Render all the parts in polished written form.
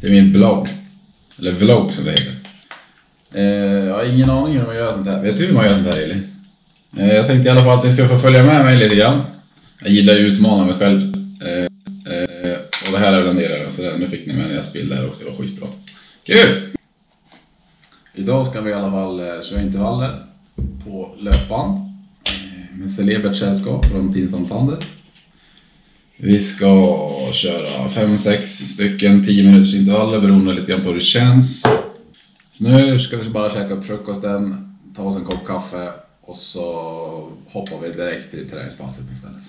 till min blogg. Eller vlogg som det heter. Jag har ingen aning om hur man gör sånt här. Vet du hur man gör sånt här, Elin? Jag tänkte i alla fall att ni ska få följa med mig lite grann. Jag gillar ju att utmana mig själv. Och det här är den delen. Så nu fick ni med en gästbild där också. Det var skitbra. Kul! Idag ska vi i alla fall köra intervaller på löpband. Med celebert sällskap från Tinsamtander. Vi ska köra 5-6 stycken 10 minuters intervaller beroende lite grann på hur det känns. Så nu ska vi bara käka upp frukosten, ta oss en kopp kaffe och så hoppar vi direkt till träningspasset istället.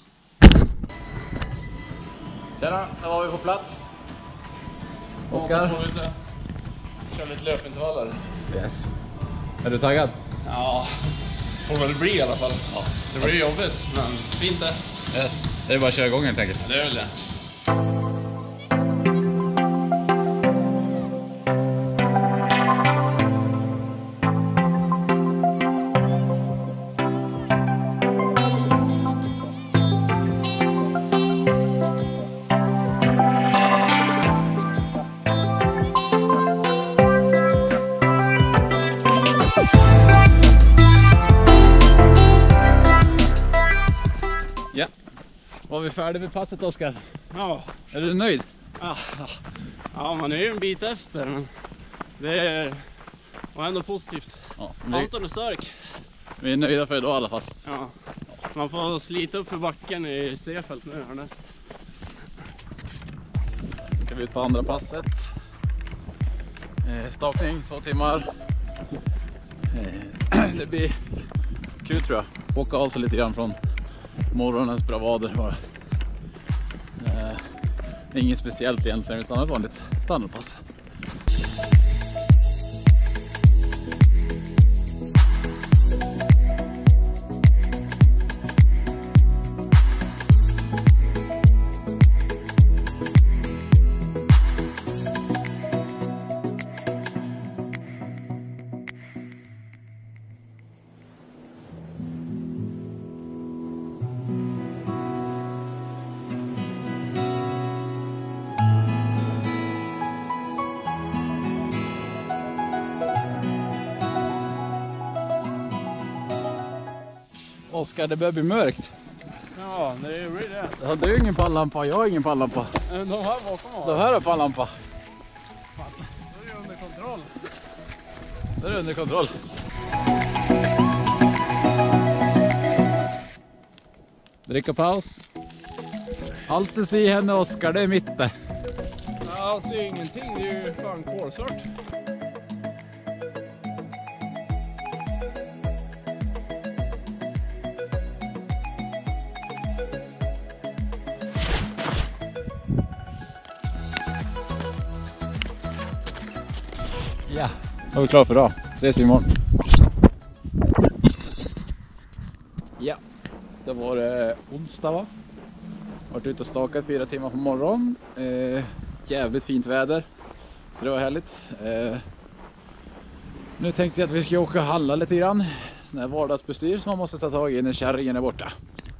Tjena, där var vi på plats. Oskar. Kör lite löpintervaller. Yes. Är du taggad? Ja, får väl bli i alla fall. Ja. Det blir jobbigt, men fint det. Yes. Det är bara att köra igång helt enkelt. Ja, det är väl det. Ja, var vi färdiga med passet, Oskar? Ja. Är du nöjd? Ja, man är ju en bit efter, men det var ändå positivt. Ja, Anton är stark. vi är nöjda för idag i alla fall. Ja. Man får slita upp för backen i Stefält nu härnäst. Ska vi ut på andra passet. Stakning, 2 timmar. Det blir kul tror jag. Åka av sig lite grann från morgonens bravader bara. Inget speciellt egentligen utan ett vanligt standardpass. Oskar, det börjar bli mörkt. Ja, det blir det. Ja, du har ingen pannlampa, jag har ingen pannlampa. De här bakom oss. De här har pannlampa. Då är det under kontroll. Då är det under kontroll. Dricka paus. Alltid se henne, Oskar, det är mitt det. Ja, jag ser ingenting. Det är ju fan kolsort. Ja, då är vi klara för idag. Ses vi imorgon. Ja, det var onsdag va? Varit ute och stakat 4 timmar på morgon. Jävligt fint väder. Så det var härligt. Nu tänkte jag att vi ska åka och handla lite grann. Sån här vardagsbestyr som man måste ta tag i när kärringen är borta.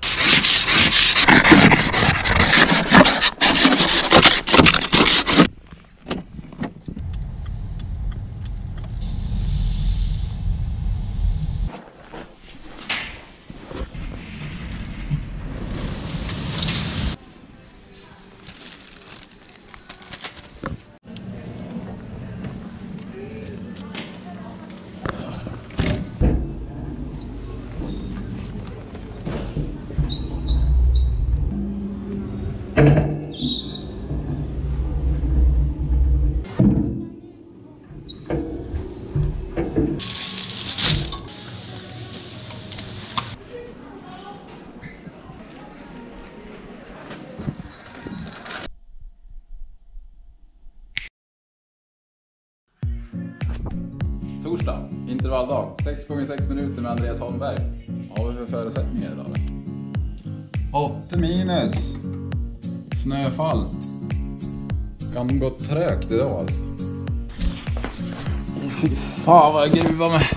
Torsdag, intervalldag, 6x6 minuter med Andreas Holmberg. Vad har vi för förutsättningar idag då? 8 minus. Snöfall. Kan gå trögt idag alltså. Fy fan vad jag gruvar med.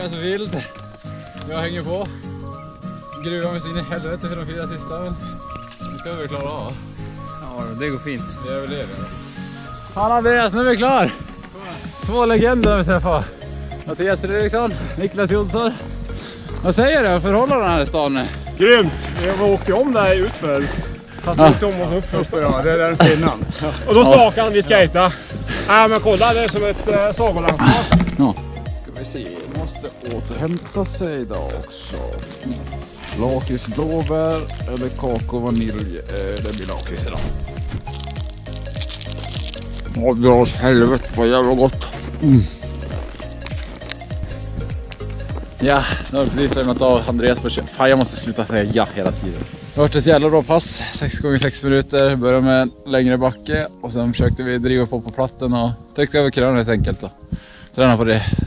Andreas Vild. Jag hänger på. Gruvar med sin i helvete för de 4 sista. Nu ska vi väl klara av. Ja, det går fint. Vi överlever. Fan Andreas, nu är vi klar. 2 legender vi träffar. Mattias Fredriksson, Niklas Jonsson. Vad säger du? Förhållandena här i stan? Grymt! Jag åkte om där utför. Fast jag åkte om och upp först. Ja, det är den skillnaden. Och då stakade vi skejta. Ja, men kolla, det är som ett sagolandskap. Ja. Ska vi se, måste återhämta sig idag också. Lakris blåbär eller kakao vanilj. Det blir lakris idag. Åh, dra helvete, vad jävla gott. Ja, nu har vi precis lämnat av Andreas på köp. Fan, jag måste sluta säga ja hela tiden. Det har varit ett jävla bra pass, 6x6 minuter. Började med en längre backe och sen försökte vi driva på platten och täckte över krönen helt enkelt då. Träna på det.